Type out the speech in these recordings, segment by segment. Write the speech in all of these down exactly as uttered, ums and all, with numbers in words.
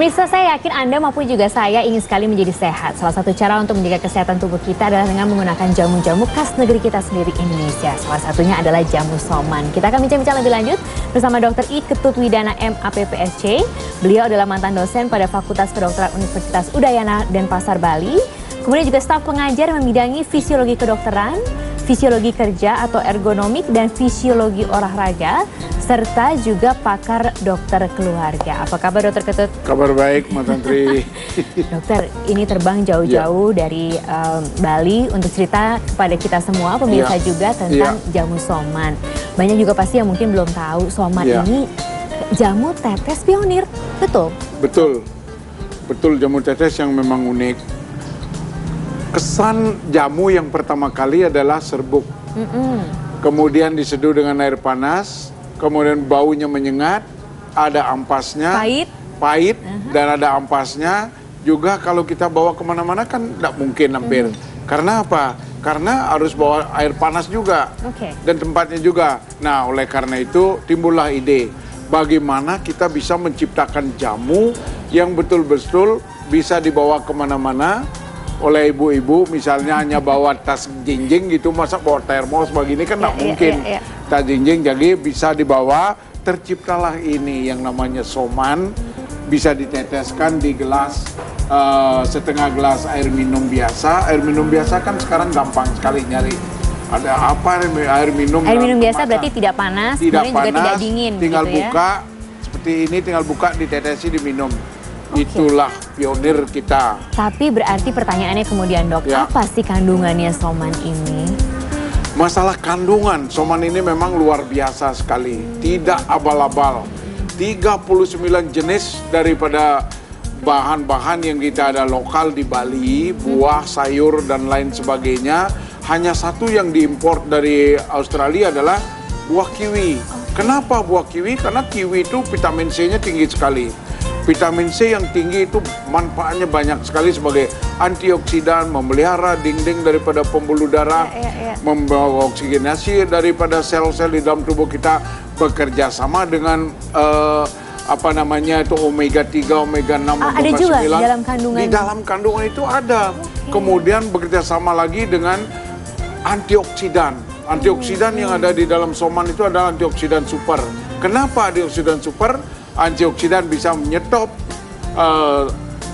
Pemirsa, saya yakin Anda maupun juga saya ingin sekali menjadi sehat. Salah satu cara untuk menjaga kesehatan tubuh kita adalah dengan menggunakan jamu-jamu khas negeri kita sendiri, Indonesia. Salah satunya adalah jamu Soman. Kita akan bincang-bincang lebih lanjut bersama dokter I Ketut Widana M A P P S C. Beliau adalah mantan dosen pada Fakultas Kedokteran Universitas Udayana Denpasar, Bali. Kemudian juga staf pengajar yang membidangi fisiologi kedokteran, fisiologi kerja atau ergonomik, dan fisiologi olahraga, serta juga pakar dokter keluarga. Apa kabar Dokter Ketut? Kabar baik, Mbak Tantri. Dokter, ini terbang jauh-jauh ya. dari um, Bali untuk cerita kepada kita semua, pemirsa ya. juga tentang ya. jamu Soman. Banyak juga pasti yang mungkin belum tahu Soman ya. ini jamu tetes pionir, betul? Betul, betul jamu tetes yang memang unik. Kesan jamu yang pertama kali adalah serbuk, mm -mm. kemudian diseduh dengan air panas, kemudian baunya menyengat, ada ampasnya, pahit, pahit uh -huh. dan ada ampasnya. Juga kalau kita bawa kemana-mana kan tidak mungkin hampir. Mm. Karena apa? Karena harus bawa air panas juga, okay. dan tempatnya juga. Nah, oleh karena itu timbullah ide, bagaimana kita bisa menciptakan jamu yang betul-betul bisa dibawa kemana-mana oleh ibu-ibu, misalnya hanya bawa tas jinjing gitu, masa bawa termos begini kan nggak ya, mungkin. Ya, ya, ya. Tas jinjing, jadi bisa dibawa. Terciptalah ini yang namanya Soman, bisa diteteskan di gelas, uh, setengah gelas air minum biasa. Air minum biasa kan sekarang gampang sekali nyari. Ada apa air minum? Air minum biasa kemasan. Berarti tidak panas, tidak kemudian panas, juga tidak dingin. Tinggal gitu buka, ya? seperti ini, tinggal buka, ditetesi, diminum. Okay. Itulah pionir kita. Tapi berarti pertanyaannya kemudian dok, ya. apa sih kandungannya Soman ini? Masalah kandungan, Soman ini memang luar biasa sekali. Tidak abal-abal. tiga puluh sembilan jenis daripada bahan-bahan yang kita ada lokal di Bali, buah, sayur, dan lain sebagainya. Hanya satu yang diimpor dari Australia adalah buah kiwi. Kenapa buah kiwi? Karena kiwi itu vitamin C-nya tinggi sekali. Vitamin C yang tinggi itu manfaatnya banyak sekali sebagai antioksidan, memelihara dinding daripada pembuluh darah, ya, ya, ya. membawa oksigenasi daripada sel-sel di dalam tubuh kita, bekerja sama dengan uh, apa namanya itu omega tiga, omega enam, ah, omega ada juga sembilan. Di dalam kandungan. Di dalam kandungan itu ada. Okay. Kemudian bekerja sama lagi dengan antioksidan. Antioksidan hmm. yang ada di dalam Soman itu adalah antioksidan super. Kenapa antioksidan super? Antioksidan bisa menyetop uh,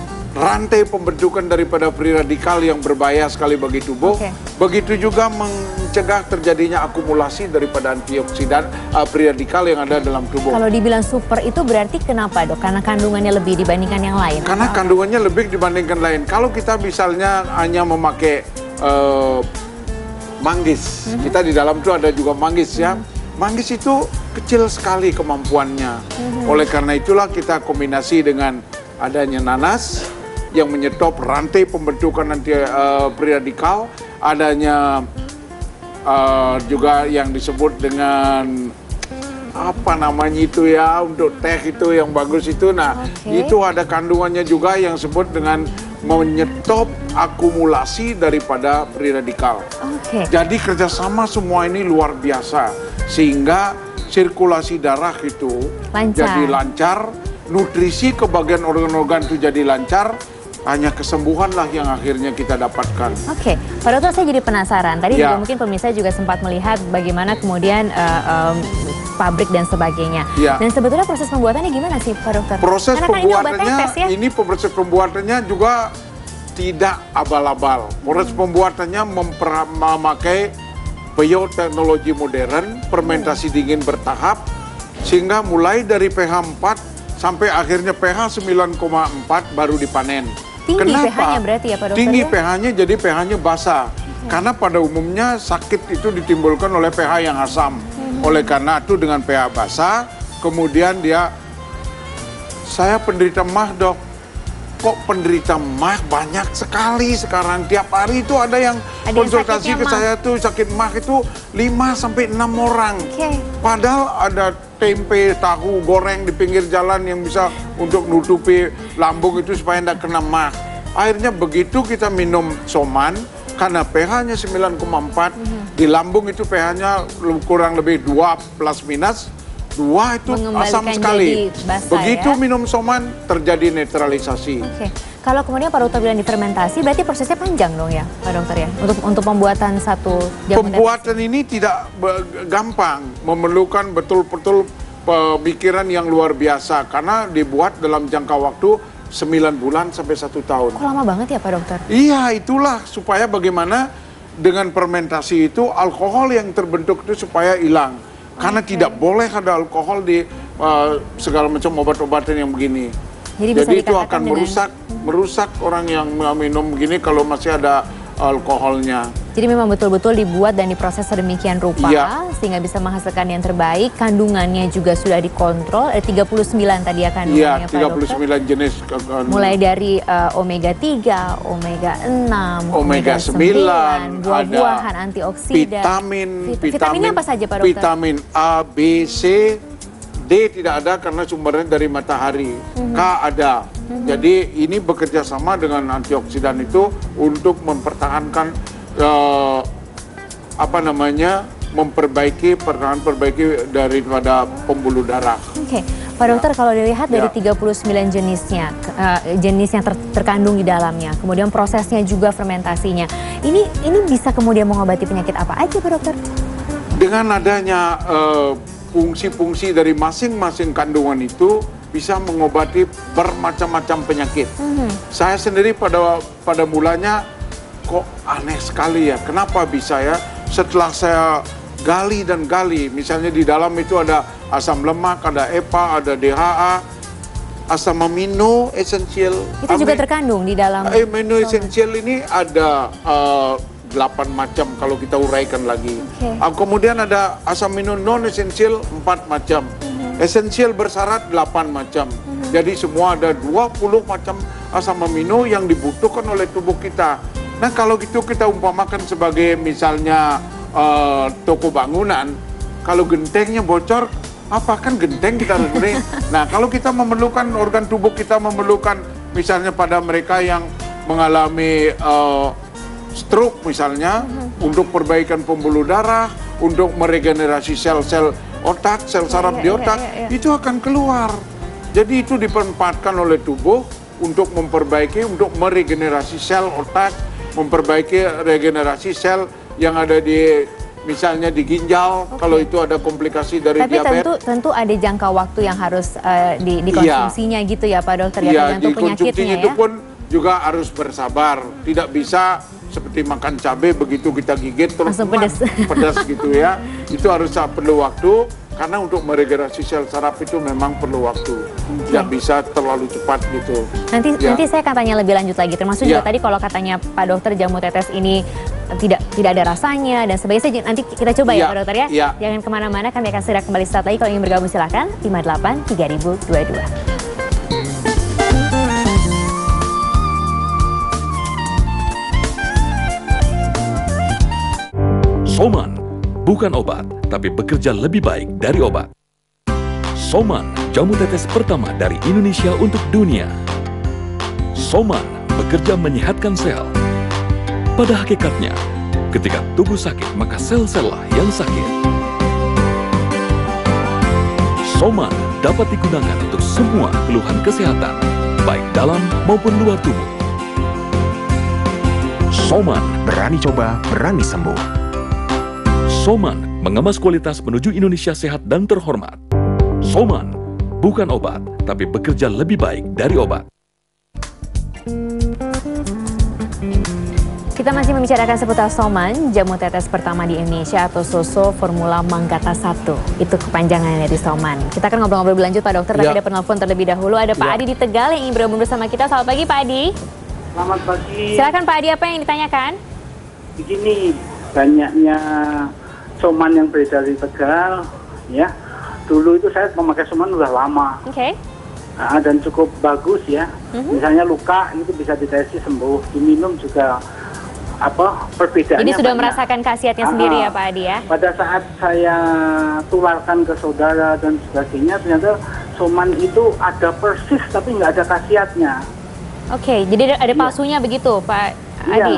rantai pembentukan daripada free radikal yang berbahaya sekali bagi tubuh. Okay. Begitu juga mencegah terjadinya akumulasi daripada antioksidan uh, free radikal yang ada dalam tubuh. Kalau dibilang super itu berarti kenapa dok? Karena kandungannya lebih dibandingkan yang lain? Karena atau? kandungannya lebih dibandingkan lain. Kalau kita misalnya hanya memakai uh, manggis, mm-hmm. kita di dalam itu ada juga manggis ya. Mm-hmm. Manggis itu kecil sekali kemampuannya. Mm-hmm. Oleh karena itulah kita kombinasi dengan adanya nanas yang menyetop rantai pembentukan anti uh, free radikal, adanya uh, juga yang disebut dengan apa namanya itu ya untuk teh itu yang bagus itu. Nah, okay. itu ada kandungannya juga yang disebut dengan menyetop akumulasi daripada free radikal. Okay. Jadi kerjasama semua ini luar biasa. Sehingga sirkulasi darah itu lancar. jadi lancar, nutrisi ke bagian organ-organ itu jadi lancar, hanya kesembuhanlah yang akhirnya kita dapatkan. Oke, Pak Dokter, saya jadi penasaran. Tadi ya. juga mungkin pemirsa juga sempat melihat bagaimana kemudian uh, um, pabrik dan sebagainya. Ya. Dan sebetulnya proses pembuatannya gimana sih Pak Dokter? Proses Karena pembuatannya, kan ini, ya? ini proses pembuatannya juga tidak abal-abal. Proses hmm. pembuatannya memakai bioteknologi modern, fermentasi dingin bertahap, sehingga mulai dari pH empat sampai akhirnya pH sembilan koma empat baru dipanen. Tinggi Kenapa? pH-nya berarti ya Pak Dokter? Tinggi pH-nya jadi pH-nya basah. Hmm. Karena pada umumnya sakit itu ditimbulkan oleh pH yang asam. Hmm. Oleh karena itu dengan pH basah, kemudian dia, saya penderita mah dok. Kok penderita mah banyak sekali sekarang, tiap hari itu ada yang ada konsultasi yang ke mah. saya tuh sakit mah itu lima sampai enam orang. Okay. Padahal ada tempe, tahu, goreng di pinggir jalan yang bisa untuk nutupi lambung itu supaya tidak kena mah. Akhirnya begitu kita minum Soman, karena pH-nya sembilan koma empat, mm-hmm. di lambung itu pH-nya kurang lebih dua plus minus, Dua itu asam sekali. Basah, begitu ya? minum Soman terjadi netralisasi. Oke. Kalau kemudian Pak Dokter bilang difermentasi, berarti prosesnya panjang dong ya, Pak Dokter ya, untuk untuk pembuatan satu jamu Pembuatan tetes. ini tidak gampang, memerlukan betul-betul pemikiran yang luar biasa karena dibuat dalam jangka waktu sembilan bulan sampai satu tahun. Kok lama banget ya Pak Dokter? Iya, itulah supaya bagaimana dengan fermentasi itu alkohol yang terbentuk itu supaya hilang. Karena okay. tidak boleh ada alkohol di uh, segala macam obat-obatan yang begini. Jadi, bisa Jadi itu akan dengan... merusak merusak orang yang minum begini kalau masih ada alkoholnya. Jadi memang betul-betul dibuat dan diproses sedemikian rupa ya. sehingga bisa menghasilkan yang terbaik. Kandungannya juga sudah dikontrol. Ada tiga puluh sembilan tadi ya kandungannya, Iya, tiga puluh sembilan Pak jenis. Mulai dari uh, omega tiga, omega enam, omega sembilan, buah-buahan, antioksidan. Vitamin, Vit vitaminnya apa saja Pak Dokter? Vitamin A, B, C, D tidak ada karena sumbernya dari matahari. Mm-hmm. K ada. Mm-hmm. Jadi ini bekerja sama dengan antioksidan itu untuk mempertahankan uh, apa namanya memperbaiki pertahanan perbaiki daripada pembuluh darah. Oke, okay. Pak Dokter, ya. Kalau dilihat dari ya. tiga puluh sembilan jenisnya, uh, jenis yang ter terkandung di dalamnya, kemudian prosesnya juga fermentasinya, ini ini bisa kemudian mengobati penyakit apa aja Pak Dokter? Dengan adanya uh, fungsi-fungsi dari masing-masing kandungan itu bisa mengobati bermacam-macam penyakit. Mm-hmm. Saya sendiri pada pada mulanya kok aneh sekali ya, kenapa bisa ya? Setelah saya gali dan gali, misalnya di dalam itu ada asam lemak, ada E P A, ada D H A, asam amino esensial. Itu juga terkandung di dalam. Amino esensial ini ada uh, delapan macam kalau kita uraikan lagi. Okay. Uh, kemudian ada asam amino non esensial empat macam. Mm-hmm. Esensial bersyarat delapan macam. Mm-hmm. Jadi semua ada dua puluh macam asam amino yang dibutuhkan oleh tubuh kita. Nah, kalau gitu kita umpamakan sebagai misalnya uh, toko bangunan, kalau gentengnya bocor, apa kan genteng kita harus beri. Nah, kalau kita memerlukan organ tubuh kita memerlukan misalnya pada mereka yang mengalami uh, stroke misalnya, uh-huh. untuk perbaikan pembuluh darah, untuk meregenerasi sel-sel otak, sel saraf di otak, ya, ya, ya, ya. itu akan keluar. Jadi itu dimanfaatkan oleh tubuh untuk memperbaiki, untuk meregenerasi sel otak, memperbaiki regenerasi sel yang ada di misalnya di ginjal. Okay. Kalau itu ada komplikasi dari Tapi diabetes. Tapi tentu tentu ada jangka waktu yang harus uh, di, dikonsumsinya ya. Gitu ya Pak Dokter ya, ya tergantung penyakitnya itu ya. Pun juga harus bersabar, tidak bisa seperti makan cabai begitu kita gigit terus pedas. pedas gitu ya. Itu harus perlu waktu. Karena untuk meregenerasi sel saraf itu memang perlu waktu, okay. Tidak bisa terlalu cepat gitu. Nanti ya. nanti saya akan tanya lebih lanjut lagi. Termasuk ya. juga tadi kalau katanya Pak Dokter jamu tetes ini tidak tidak ada rasanya dan sebagainya. Nanti kita coba ya, ya Pak Dokter ya. ya. Jangan kemana-mana, kami akan segera kembali saat lagi. Kalau ingin bergabung silakan lima delapan tiga ribu dua puluh dua. Soman bukan obat, tapi bekerja lebih baik dari obat. Soman, jamu tetes pertama dari Indonesia untuk dunia. Soman bekerja menyehatkan sel. Pada hakikatnya, ketika tubuh sakit, maka sel-sel lah yang sakit. Soman dapat digunakan untuk semua keluhan kesehatan, baik dalam maupun luar tubuh. Soman, berani coba, berani sembuh. Soman mengemas kualitas menuju Indonesia sehat dan terhormat. Soman bukan obat, tapi bekerja lebih baik dari obat. Kita masih membicarakan seputar Soman, jamu tetes pertama di Indonesia atau Soso Formula Manggata satu. Itu kepanjangannya dari Soman. Kita akan ngobrol-ngobrol berlanjut Pak Dokter, ya. Tapi ada penelpon terlebih dahulu. Ada Pak ya. Adi di Tegal yang ingin bergabung bersama kita. Selamat pagi Pak Adi. Selamat pagi. Silakan Pak Adi, apa yang ditanyakan? Begini, banyaknya Soman yang beredar di Tegal, ya. Dulu itu saya memakai Soman udah lama. Oke. Okay. Nah, dan cukup bagus ya. Mm-hmm. Misalnya luka itu bisa ditesi sembuh, diminum juga apa perbedaannya. Jadi sudah banyak. Merasakan khasiatnya sendiri ya Pak Adi ya. Pada saat saya tularkan ke saudara dan sebagainya, ternyata Soman itu ada persis tapi nggak ada khasiatnya. Oke, okay, jadi ada palsunya ya. Begitu Pak Adi? Iya.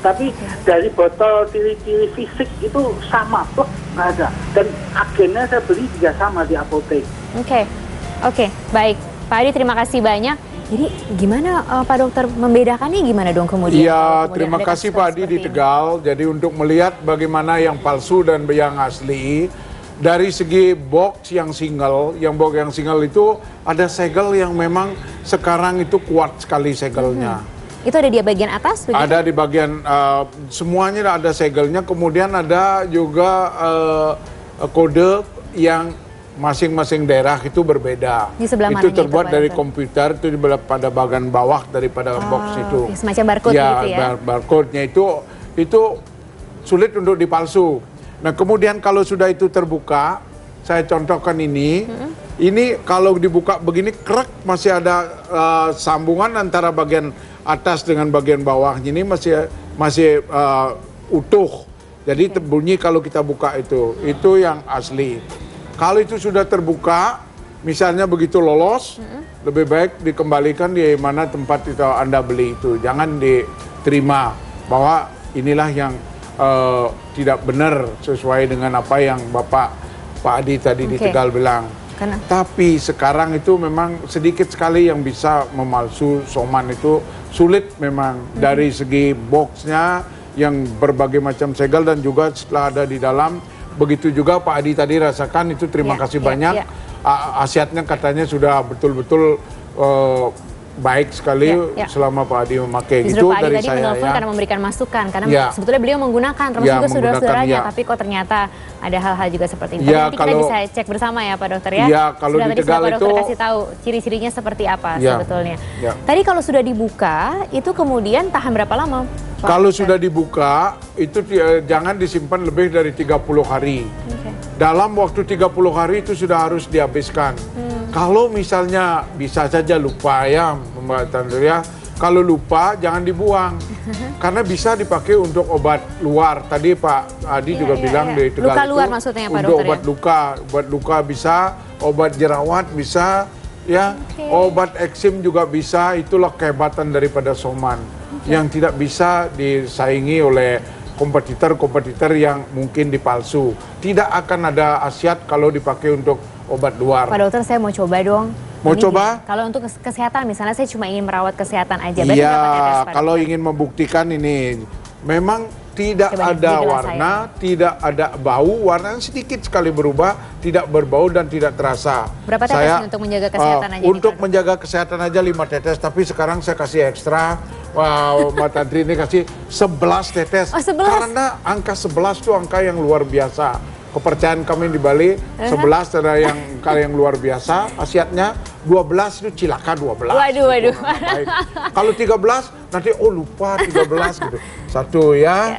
Tapi dari botol ciri-ciri fisik itu sama, plek, nggak ada. Dan agennya saya beli juga sama di apotek. Oke, okay. oke, okay. Baik. Pak Adi, terima kasih banyak. Jadi gimana uh, Pak Dokter membedakannya gimana dong kemudian? Iya, terima kasih Pak Adi di Tegal. Jadi untuk melihat bagaimana yang palsu dan yang asli, dari segi box yang single, yang box yang single itu ada segel yang memang sekarang itu kuat sekali segelnya. Hmm. Itu ada di bagian atas? Begitu? Ada di bagian, uh, semuanya ada segelnya, kemudian ada juga uh, kode yang masing-masing daerah itu berbeda. Di sebelah itu mananya terbuat itu, dari Pak? Komputer, itu di pada bagian bawah daripada Oh, box itu. semacam barcode ya, gitu ya? bar barcode-nya itu, itu sulit untuk dipalsu. Nah kemudian kalau sudah itu terbuka, saya contohkan ini, hmm. ini kalau dibuka begini, krek masih ada uh, sambungan antara bagian atas dengan bagian bawahnya ini masih masih uh, utuh. Jadi okay. Bunyi kalau kita buka itu, itu yang asli. Kalau itu sudah terbuka, misalnya begitu lolos, mm-hmm. lebih baik dikembalikan di mana tempat itu Anda beli itu. Jangan diterima bahwa inilah yang uh, tidak benar sesuai dengan apa yang Bapak Pak Adi tadi okay. di Tegal bilang. Karena... Tapi sekarang itu memang sedikit sekali yang bisa memalsu soman itu. Sulit memang hmm. dari segi boxnya yang berbagai macam segel dan juga setelah ada di dalam. Begitu juga Pak Adi tadi rasakan itu, terima ya, kasih ya, banyak. Ya. Asiatnya katanya sudah betul-betul uh, baik sekali ya, ya. selama Pak Adi memakai. Justru gitu Pak Adi dari tadi saya menelpon ya. karena memberikan masukan, karena ya. sebetulnya beliau menggunakan termasuk ya, juga saudara-saudaranya, ya. tapi kok ternyata ada hal-hal juga seperti ini. Ya, Tapi kalau, kita bisa cek bersama ya Pak Dokter ya. Ya, kalau sudah di tadi Tegal sudah Pak Dokter itu, kasih tahu ciri-cirinya seperti apa ya, sebetulnya. Ya. Tadi kalau sudah dibuka, itu kemudian tahan berapa lama? Pak kalau Dokter? sudah dibuka, itu uh, jangan disimpan lebih dari tiga puluh hari. Okay. Dalam waktu tiga puluh hari itu sudah harus dihabiskan. Hmm. Kalau misalnya bisa saja lupa ya Mbak Tandria, kalau lupa jangan dibuang. Karena bisa dipakai untuk obat luar. Tadi Pak Adi ya, juga ya, bilang ya. di Tegal luka itu, luar maksudnya Pak untuk Dokter obat ya? luka, obat luka bisa, obat jerawat bisa, ya, okay. obat eksim juga bisa. Itulah kehebatan daripada soman okay. yang tidak bisa disaingi oleh kompetitor-kompetitor yang mungkin dipalsu. Tidak akan ada khasiat kalau dipakai untuk obat luar. Pak Dokter, saya mau coba dong. Mau ini coba? Gini, kalau untuk kesehatan, misalnya saya cuma ingin merawat kesehatan aja. Iya, kalau ingin membuktikan ini, memang tidak coba ada warna, saya. tidak ada bau, warnanya sedikit sekali berubah, tidak berbau dan tidak terasa. Berapa tetes saya, untuk menjaga kesehatan uh, aja? Untuk nih, menjaga kesehatan aja lima tetes, tapi sekarang saya kasih ekstra. Wow, Mbak Tantri ini kasih sebelas tetes. Oh, sebelas? Karena angka sebelas itu angka yang luar biasa. Kepercayaan kami di Bali, sebelas ada yang angka yang luar biasa, khasiatnya dua belas itu cilaka dua belas. Waduh, waduh. Gitu. Kalau tiga belas nanti oh lupa tiga belas gitu. Satu ya.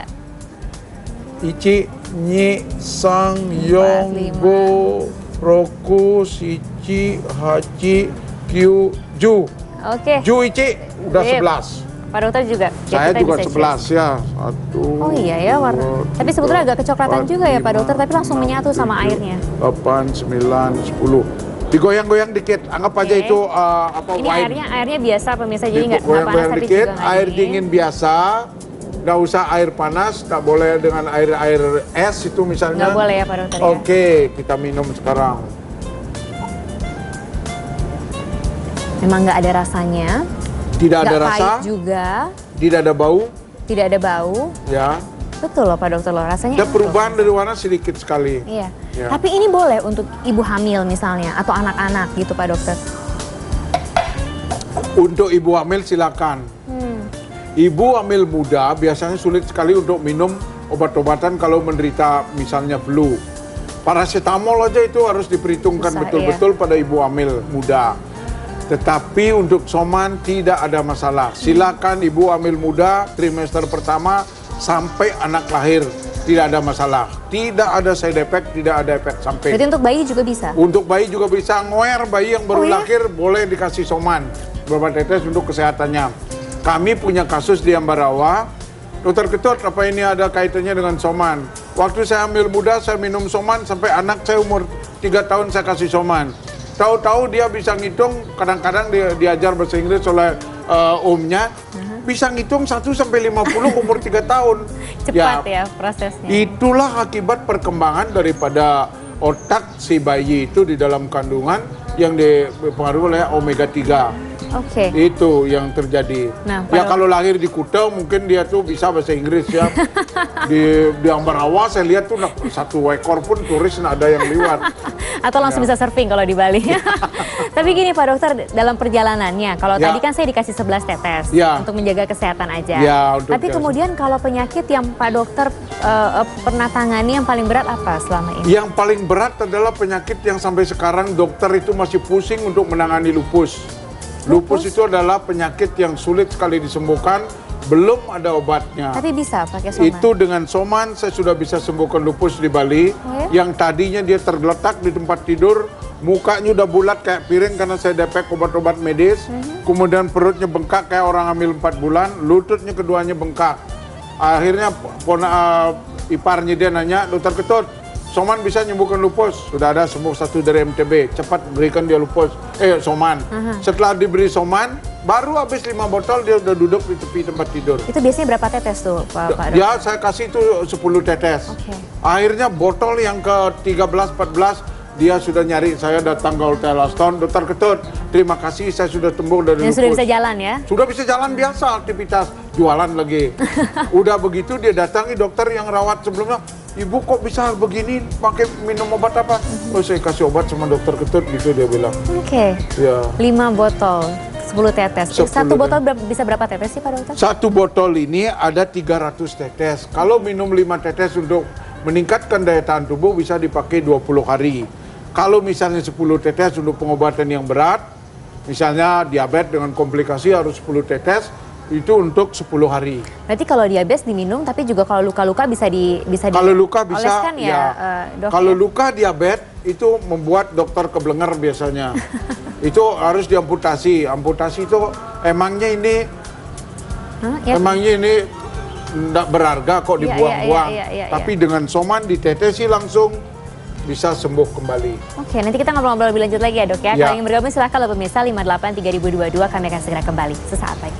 Yeah. Ichi, Nyi, Sang, Yong, Go, Roku, Sici, Haji, Kyu, Ju. Oke. Okay. Ju, Ici, udah Sip. sebelas. Pak Dokter juga. Saya juga sebelas ya. Satu. Oh iya ya warna. Dua, tapi sebetulnya agak kecoklatan empat, juga ya Pak Dokter, tapi langsung menyatu sama airnya. delapan, sembilan, sepuluh. Digoyang-goyang dikit. Anggap okay. aja itu uh, apa ini wine. airnya airnya biasa pemirsa, jadi nggak panas goyang tapi dikit, juga air dingin. dingin biasa. Nggak usah air panas, nggak boleh dengan air air es itu misalnya. Nggak boleh ya Pak Dokter. Oke, okay, ya? kita minum sekarang. Memang nggak ada rasanya. Tidak ada nggak rasa. Pahit juga. Tidak ada bau. Tidak ada bau. Ya. Betul loh Pak Dokter loh, rasanya. Ada perubahan dari warna sedikit sekali. Iya. Ya. Tapi ini boleh untuk ibu hamil misalnya atau anak-anak gitu Pak Dokter. Untuk ibu hamil silakan. Hmm. Ibu hamil muda biasanya sulit sekali untuk minum obat-obatan kalau menderita misalnya flu. Paracetamol aja itu harus diperhitungkan betul-betul iya. pada ibu hamil muda. Tetapi untuk soman tidak ada masalah. Silakan ibu hamil muda trimester pertama sampai anak lahir tidak ada masalah. Tidak ada side effect, tidak ada efek samping. Jadi untuk bayi juga bisa? Untuk bayi juga bisa. Ngoer bayi yang baru oh, ya? lahir boleh dikasih soman. Beberapa tetes untuk kesehatannya. Kami punya kasus di Ambarawa. Dokter Ketut, apa ini ada kaitannya dengan soman? Waktu saya hamil muda, saya minum soman sampai anak saya umur tiga tahun saya kasih soman. Tahu-tahu dia bisa ngitung, kadang-kadang dia diajar bahasa Inggris oleh uh, omnya. Uh-huh. bisa ngitung satu sampai lima puluh umur tiga tahun. Cepat ya, ya prosesnya. Itulah akibat perkembangan daripada otak si bayi itu di dalam kandungan yang dipengaruhi oleh omega tiga. Oke. Okay. Itu yang terjadi. Nah, ya kalau lahir di Kuta mungkin dia tuh bisa bahasa Inggris ya. di di Ambarawa saya lihat tuh satu ekor pun turis nggak ada yang lewat. Atau langsung ya. Bisa surfing kalau di Bali. Tapi gini Pak Dokter, dalam perjalanannya, kalau ya. Tadi kan saya dikasih sebelas tetes ya. Untuk menjaga kesehatan aja. Ya, tapi kemudian kalau penyakit yang Pak Dokter uh, uh, pernah tangani yang paling berat apa selama ini? Yang paling berat adalah penyakit yang sampai sekarang dokter itu masih pusing untuk menangani lupus. Lupus itu adalah penyakit yang sulit sekali disembuhkan, belum ada obatnya. Tapi bisa pakai soman? Itu dengan soman saya sudah bisa sembuhkan lupus di Bali. Oh ya? Yang tadinya dia tergeletak di tempat tidur, mukanya udah bulat kayak piring karena saya depek obat-obat medis. Mm-hmm. Kemudian perutnya bengkak kayak orang hamil empat bulan, lututnya keduanya bengkak. Akhirnya pona, uh, iparnya dia nanya, Dokter Ketut, soman bisa menyembuhkan lupus? Sudah ada sembuh satu dari M T B, cepat berikan dia lupus, eh soman. Uh-huh. Setelah diberi soman, baru habis lima botol dia udah duduk di tepi tempat tidur. Itu biasanya berapa tetes tuh Pak? Pak ya saya kasih itu sepuluh tetes. Okay. Akhirnya botol yang ke tiga belas, empat belas, dia sudah nyari saya datang ke Hotel Aston, Dokter Ketut, terima kasih saya sudah sembuh dari lupus. Sudah bisa jalan ya? Sudah bisa jalan biasa, aktivitas, jualan lagi. Udah begitu dia datangi dokter yang rawat sebelumnya, Ibu kok bisa begini, pakai minum obat apa? Oh saya kasih obat sama Dokter Ketut gitu dia bilang. Oke, okay. Ya. lima botol, sepuluh tetes. sepuluh Satu botol ber bisa berapa tetes sih Pak Dokter? Satu botol ini ada tiga ratus tetes. Kalau minum lima tetes untuk meningkatkan daya tahan tubuh bisa dipakai dua puluh hari. Kalau misalnya sepuluh tetes untuk pengobatan yang berat, misalnya diabetes dengan komplikasi harus sepuluh tetes, itu untuk sepuluh hari. Berarti kalau diabetes diminum, tapi juga kalau luka-luka bisa di bisa Kalau luka bisa, ya, ya uh, dok, kalau ya? luka diabetes itu membuat dokter keblenger biasanya. Itu harus diamputasi. Amputasi itu emangnya ini, huh? ya. emangnya ini tidak berharga kok dibuang-buang. Ya, ya, ya, ya, ya, ya. Tapi dengan soman ditetesi langsung bisa sembuh kembali. Oke, nanti kita ngobrol-ngobrol lebih lanjut lagi ya dok ya. ya. Kalau ingin bergabung silahkan lo pemirsa lima delapan tiga ribu dua puluh dua, kami akan segera kembali sesaat lagi.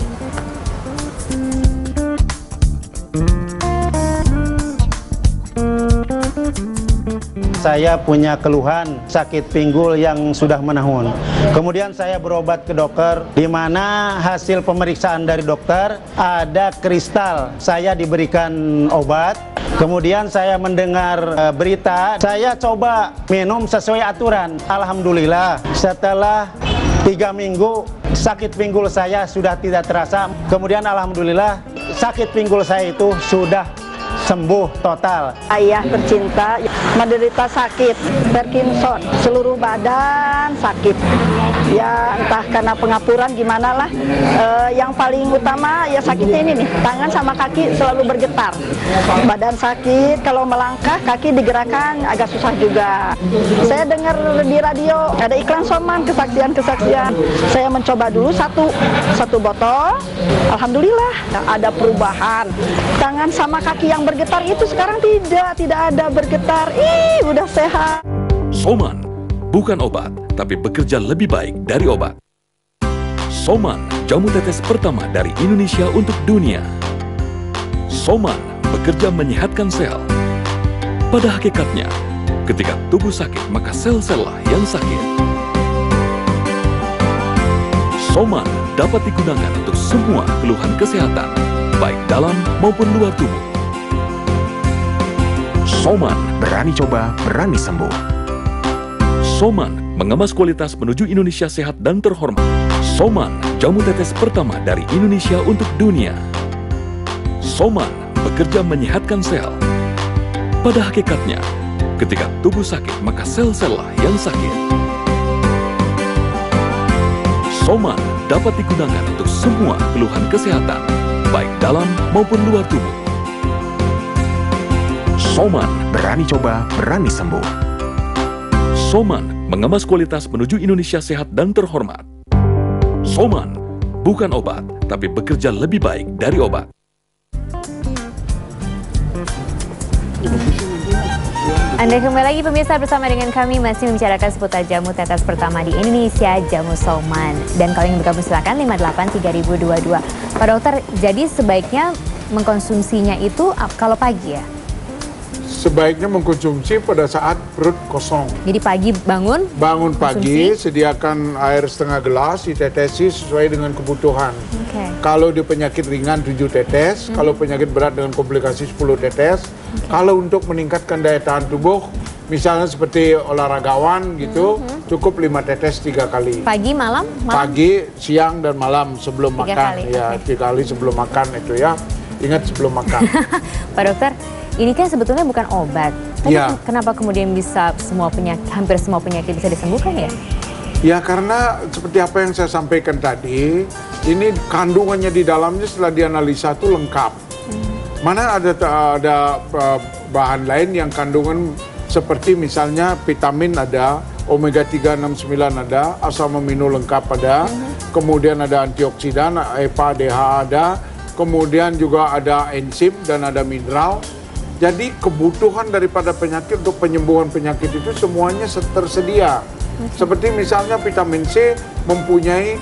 Saya punya keluhan sakit pinggul yang sudah menahun. Kemudian saya berobat ke dokter, di mana hasil pemeriksaan dari dokter ada kristal. Saya diberikan obat. Kemudian saya mendengar uh, berita, saya coba minum sesuai aturan. Alhamdulillah, setelah tiga minggu sakit pinggul saya sudah tidak terasa. Kemudian alhamdulillah sakit pinggul saya itu sudah sembuh total. Ayah tercinta menderita sakit Parkinson, seluruh badan sakit. Ya entah karena pengapuran gimana lah. E, yang paling utama ya sakitnya ini nih, tangan sama kaki selalu bergetar. Badan sakit, kalau melangkah kaki digerakkan agak susah juga. Saya dengar di radio ada iklan soman, kesaksian-kesaksian. Saya mencoba dulu satu satu botol. Alhamdulillah ada perubahan. Tangan sama kaki yang bergetar itu sekarang tidak, tidak ada bergetar. Ih, udah sehat. Soman bukan obat, tapi bekerja lebih baik dari obat. Soman, jamu tetes pertama dari Indonesia untuk dunia. Soman bekerja menyehatkan sel. Pada hakikatnya, ketika tubuh sakit, maka sel-sel lah yang sakit. Soman dapat digunakan untuk semua keluhan kesehatan, baik dalam maupun luar tubuh. Soman, berani coba, berani sembuh. Soman mengemas kualitas menuju Indonesia sehat dan terhormat. Soman, jamu tetes pertama dari Indonesia untuk dunia. Soman bekerja menyehatkan sel. Pada hakikatnya, ketika tubuh sakit, maka sel-sel lah yang sakit. Soman dapat digunakan untuk semua keluhan kesehatan, baik dalam maupun luar tubuh. Soman, berani coba, berani sembuh. Soman mengemas kualitas menuju Indonesia sehat dan terhormat. Soman bukan obat, tapi bekerja lebih baik dari obat. Anda kembali lagi pemirsa bersama dengan kami masih membicarakan seputar jamu tetes pertama di Indonesia, jamu Soman. Dan kalau ingin bergabung silakan lima delapan tiga ribu dua puluh dua. Pak Dokter, jadi sebaiknya mengkonsumsinya itu kalau pagi ya? Sebaiknya mengkonsumsi pada saat perut kosong. Jadi pagi bangun? Bangun pagi, konsumsi. Sediakan air setengah gelas, ditetesi sesuai dengan kebutuhan. Okay. Kalau di penyakit ringan tujuh tetes, hmm. kalau penyakit berat dengan komplikasi sepuluh tetes. Okay. Kalau untuk meningkatkan daya tahan tubuh, misalnya seperti olahragawan gitu, hmm. cukup lima tetes tiga kali. Pagi, malam? malam? Pagi, siang, dan malam sebelum tiga makan. Kali. Ya, Okay. tiga kali sebelum makan itu ya. Ingat sebelum makan. Pak Dokter, ini kan sebetulnya bukan obat. Tapi ya. Kenapa kemudian bisa semua penyakit, hampir semua penyakit bisa disembuhkan ya? Ya karena seperti apa yang saya sampaikan tadi, ini kandungannya di dalamnya setelah dianalisa itu lengkap. Hmm. Mana ada ada bahan lain yang kandungan seperti misalnya vitamin ada, omega tiga enam sembilan ada, asam amino lengkap ada, hmm. kemudian ada antioksidan, E P A, D H A ada, kemudian juga ada enzim dan ada mineral. Jadi kebutuhan daripada penyakit untuk penyembuhan penyakit itu semuanya tersedia. Okay. Seperti misalnya vitamin C mempunyai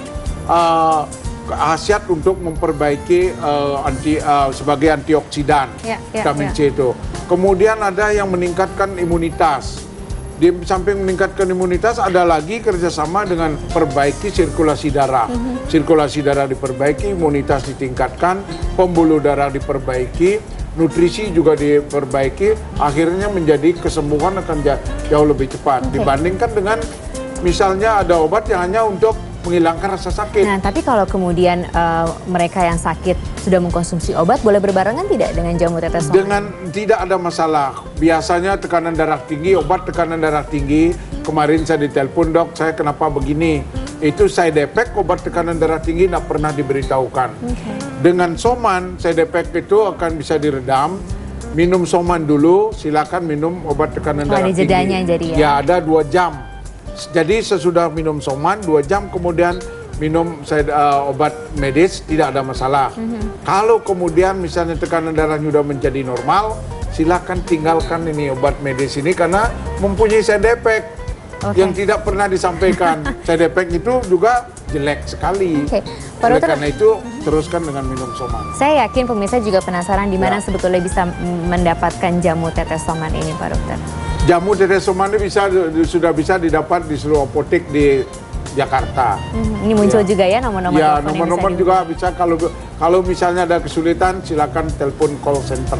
uh, khasiat untuk memperbaiki uh, anti uh, sebagai antioksidan. Yeah, yeah, vitamin yeah. C itu. Kemudian ada yang meningkatkan imunitas. Di samping meningkatkan imunitas ada lagi kerjasama dengan perbaiki sirkulasi darah. Mm-hmm. Sirkulasi darah diperbaiki, imunitas ditingkatkan, pembuluh darah diperbaiki, nutrisi juga diperbaiki, akhirnya menjadi kesembuhan akan jauh lebih cepat. Okay. Dibandingkan dengan misalnya ada obat yang hanya untuk menghilangkan rasa sakit. Nah, tapi kalau kemudian uh, mereka yang sakit sudah mengkonsumsi obat, boleh berbarengan tidak dengan jamu tetes Soman? Dengan tidak ada masalah. Biasanya tekanan darah tinggi, obat tekanan darah tinggi. Kemarin saya ditelepon, dok, saya kenapa begini? Itu side effect obat tekanan darah tinggi tidak pernah diberitahukan. Okay. Dengan Soman, side effect itu akan bisa diredam. Minum Soman dulu, silakan minum obat tekanan oh, darah ada tinggi. jedanya jadi ya? Ya, ada dua jam. Jadi sesudah minum Soman, dua jam kemudian minum uh, obat medis, tidak ada masalah. Mm-hmm. Kalau kemudian misalnya tekanan darahnya sudah menjadi normal, silakan tinggalkan ini obat medis ini karena mempunyai side effect okay. yang tidak pernah disampaikan. Side effect itu juga jelek sekali. Okay. Oleh karena itu, teruskan dengan minum Soman. Saya yakin pemirsa juga penasaran di mana ya. sebetulnya bisa mendapatkan jamu tetes Soman ini, Pak Dokter. Jamu tetes Soman ini bisa, sudah bisa didapat di seluruh apotek di Jakarta. Hmm, ini muncul ya. juga ya nomor-nomor ya, telepon nomor-nomor bisa juga bisa. Kalau kalau misalnya ada kesulitan, silakan telepon call center.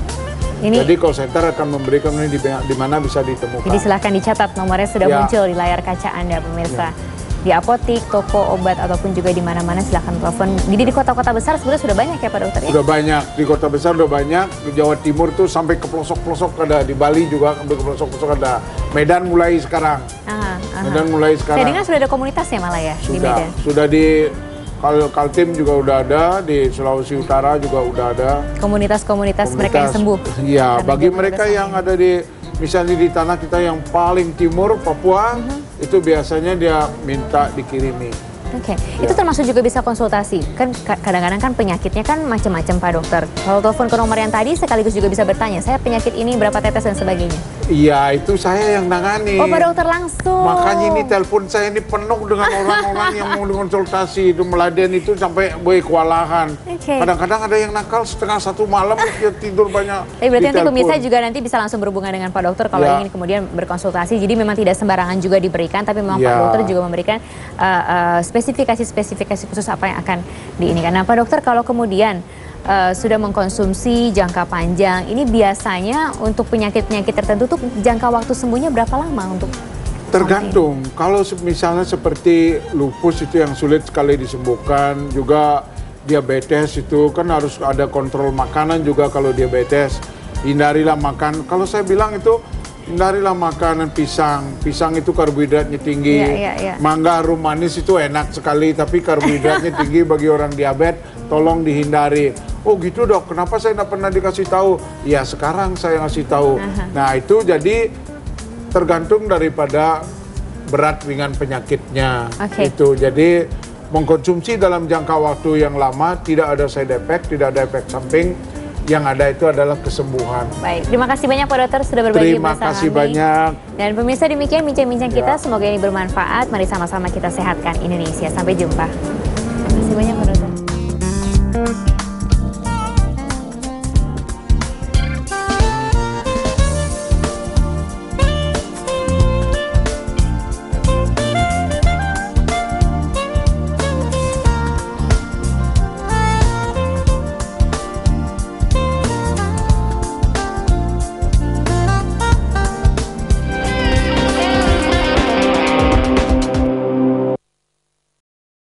Ini, Jadi call center akan memberikan ini di, di mana bisa ditemukan. Jadi silakan dicatat, nomornya sudah ya. muncul di layar kaca Anda, pemirsa. Ya. Di apotik, toko obat, ataupun juga di mana-mana silahkan telepon. Jadi di kota-kota besar sebenarnya sudah banyak ya Pak Dokter? Ya? Sudah banyak, di kota besar sudah banyak. Di Jawa Timur tuh sampai ke pelosok-pelosok ada, di Bali juga sampai ke pelosok-pelosok ada. Medan mulai sekarang. Aha, aha. Medan mulai sekarang. Saya dengar sudah ada komunitasnya malah ya sudah, di Medan? Sudah di Kal Kaltim juga udah ada, di Sulawesi Utara juga udah ada. Komunitas-komunitas mereka yang sembuh? Iya, bagi mereka yang ada di misalnya di tanah kita yang paling timur, Papua, uh-huh. itu biasanya dia minta dikirimi. Oke, okay. ya. Itu termasuk juga bisa konsultasi. Kan kadang-kadang kan penyakitnya kan macam-macam Pak Dokter. Kalau telepon ke nomor yang tadi sekaligus juga bisa bertanya, saya penyakit ini berapa tetes dan sebagainya. Iya, itu saya yang nangani. Oh, Pak Dokter langsung. Makanya ini telepon saya ini penuh dengan orang-orang yang mau konsultasi. Itu Meladen itu sampai boy kewalahan. Okay. Kadang-kadang ada yang nakal setengah satu malam dia tidur banyak. Tapi berarti nanti pemirsa juga nanti bisa langsung berhubungan dengan Pak Dokter kalau ya. ingin kemudian berkonsultasi. Jadi memang tidak sembarangan juga diberikan, tapi memang ya. Pak Dokter juga memberikan uh, uh, spesifikasi-spesifikasi khusus apa yang akan diinikan. Nah, Pak Dokter kalau kemudian Uh, sudah mengkonsumsi jangka panjang, ini biasanya untuk penyakit-penyakit tertentu tuh jangka waktu sembuhnya berapa lama untuk? Tergantung. Kalau misalnya seperti lupus itu yang sulit sekali disembuhkan, juga diabetes itu kan harus ada kontrol makanan juga kalau diabetes. Hindarilah makan. Kalau saya bilang itu hindarilah makanan pisang. Pisang itu karbohidratnya tinggi. Yeah, yeah, yeah. Mangga harum manis itu enak sekali, tapi karbohidratnya tinggi bagi orang diabetes. Tolong dihindari. Oh gitu dok, kenapa saya tidak pernah dikasih tahu? Ya sekarang saya ngasih tahu. Uh-huh. Nah itu jadi tergantung daripada berat ringan penyakitnya. Okay. Itu jadi mengkonsumsi dalam jangka waktu yang lama tidak ada side effect, tidak ada efek samping. yang ada itu adalah kesembuhan. Baik, terima kasih banyak Pak Dokter sudah berbagi Terima bersama kasih kami. banyak. Dan pemirsa demikian bincang-bincang Ya. kita, semoga ini bermanfaat. Mari sama-sama kita sehatkan Indonesia. Sampai jumpa.